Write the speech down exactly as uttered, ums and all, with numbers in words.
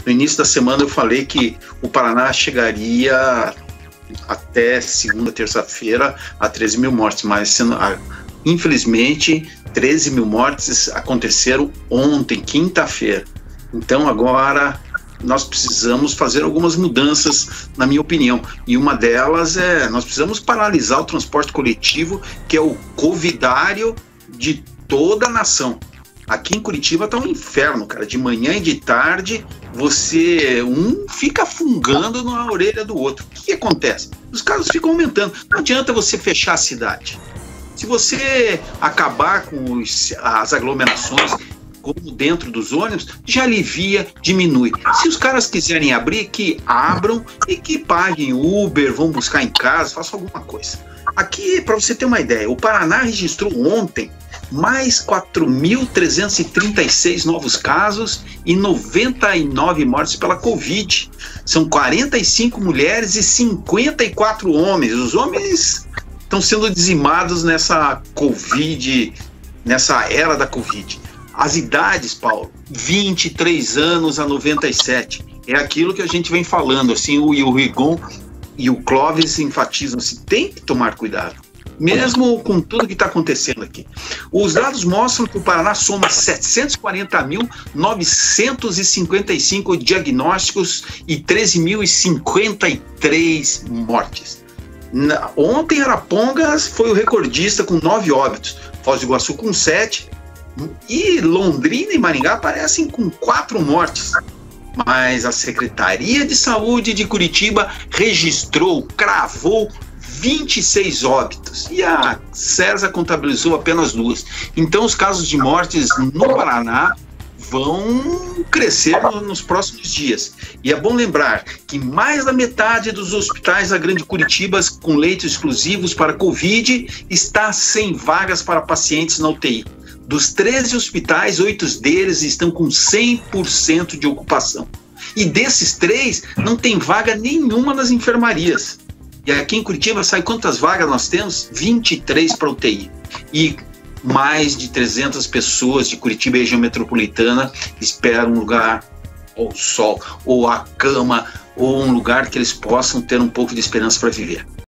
No início da semana eu falei que o Paraná chegaria até segunda, terça-feira a treze mil mortes, mas sendo, infelizmente treze mil mortes aconteceram ontem, quinta-feira. Então agora nós precisamos fazer algumas mudanças, na minha opinião, e uma delas é, nós precisamos paralisar o transporte coletivo, que é o covidário de toda a nação. Aqui em Curitiba tá um inferno, cara, de manhã e de tarde, você, um fica fungando na orelha do outro. O que, que acontece? Os casos ficam aumentando, não adianta você fechar a cidade. Se você acabar com os, as aglomerações, como dentro dos ônibus, já alivia, diminui. Se os caras quiserem abrir, que abram e que paguem Uber, vão buscar em casa, façam alguma coisa. Aqui, para você ter uma ideia, o Paraná registrou ontem mais quatro mil trezentos e trinta e seis novos casos e noventa e nove mortes pela Covid. São quarenta e cinco mulheres e cinquenta e quatro homens. Os homens estão sendo dizimados nessa Covid, nessa era da Covid. As idades, Paulo, vinte e três anos a noventa e sete, é aquilo que a gente vem falando, assim, o, o Rigon e o Clóvis enfatizam, assim, tem que tomar cuidado, mesmo com tudo que está acontecendo aqui. Os dados mostram que o Paraná soma setecentos e quarenta mil novecentos e cinquenta e cinco diagnósticos e treze mil e cinquenta e três mortes. Na, ontem, Arapongas foi o recordista com nove óbitos, Foz do Iguaçu com sete, e Londrina e Maringá aparecem com quatro mortes. Mas a Secretaria de Saúde de Curitiba registrou, cravou vinte e seis óbitos e a SERSA contabilizou apenas duas. Então os casos de mortes no Paraná vão crescer no, nos próximos dias. E é bom lembrar que mais da metade dos hospitais da Grande Curitiba com leitos exclusivos para Covid está sem vagas para pacientes na U T I. Dos treze hospitais, oito deles estão com cem por cento de ocupação. E desses três, não tem vaga nenhuma nas enfermarias. E aqui em Curitiba, sabe quantas vagas nós temos? vinte e três para U T I. E mais de trezentas pessoas de Curitiba e região metropolitana esperam um lugar, ou sol, ou a cama, ou um lugar que eles possam ter um pouco de esperança para viver.